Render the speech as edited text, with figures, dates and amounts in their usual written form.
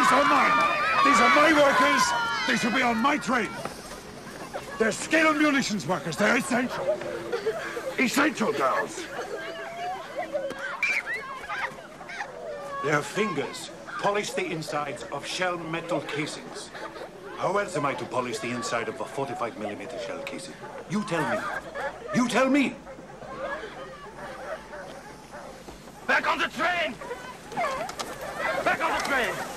These are mine. These are my workers. They should be on my train. They're skilled munitions workers. They're essential. Essential, girls. Their fingers polish the insides of shell metal casings. How else am I to polish the inside of a 45mm shell casing? You tell me. You tell me! Back on the train! Back on the train!